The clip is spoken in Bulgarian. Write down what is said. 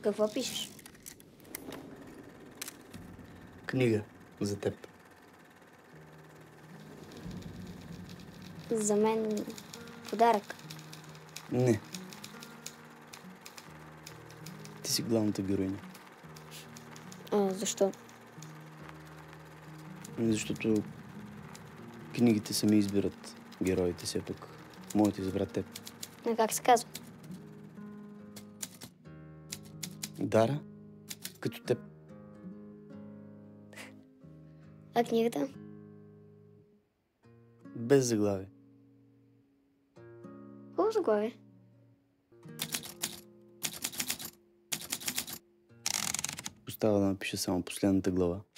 Какво пишеш? Книга за теб. За мен подарък. Не. Ти си главната героиня. Защо? Защото книгите сами избират героите си, а пък моят избра теб. А как се казва? Дара, като теб. А книгата? Без заглавие. Хубаво заглавие. Остава да напиша само последната глава.